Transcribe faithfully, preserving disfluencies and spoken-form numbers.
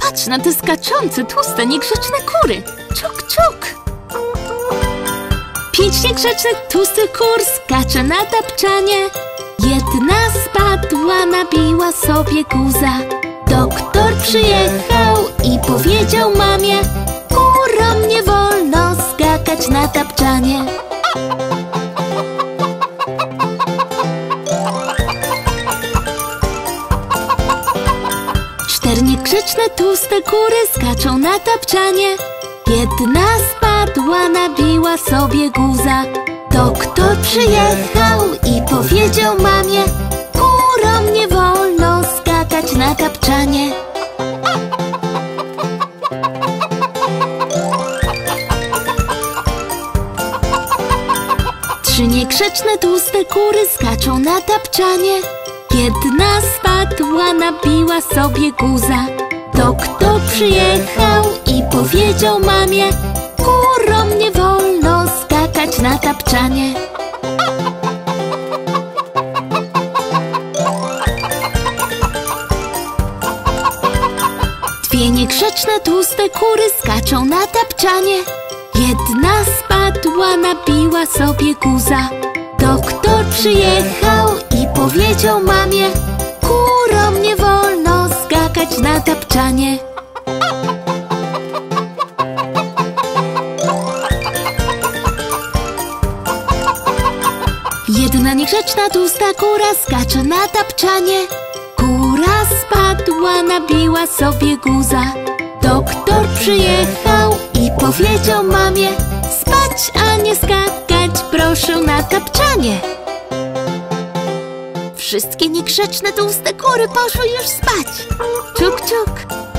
Patrz na te skaczące, tłuste, niegrzeczne kury. Czuk, czuk. Pięć niegrzecznych, tłustych kur skacze na tapczanie. Jedna spadła, nabiła sobie guza. Doktor przyjechał i powiedział mamie: kurom nie wolno skakać na tapczanie. Cztery niegrzeczne, tłuste kury skaczą na tapczanie. Jedna spadła, nabiła sobie guza. Doktor przyjechał i powiedział mamie: kurom nie wolno skakać na tapczanie. Trzy niegrzeczne, tłuste kury skaczą na tapczanie. Jedna spadła, nabiła sobie guza. Doktor przyjechał i powiedział mamie: kurom nie wolno skakać na tapczanie. Dwie niegrzeczne, tłuste kury skaczą na tapczanie. Jedna spadła, nabiła sobie guza. Doktor przyjechał i powiedział mamie: kurom nie wolno skakać na tapczanie. Jedna niegrzeczna, tłusta kura skacze na tapczanie. Kura spadła, nabiła sobie guza. Doktor przyjechał i powiedział mamie: spać, a nie skakać, proszę na tapczanie. Wszystkie niegrzeczne, tłuste kury poszły już spać. Czuk, czuk.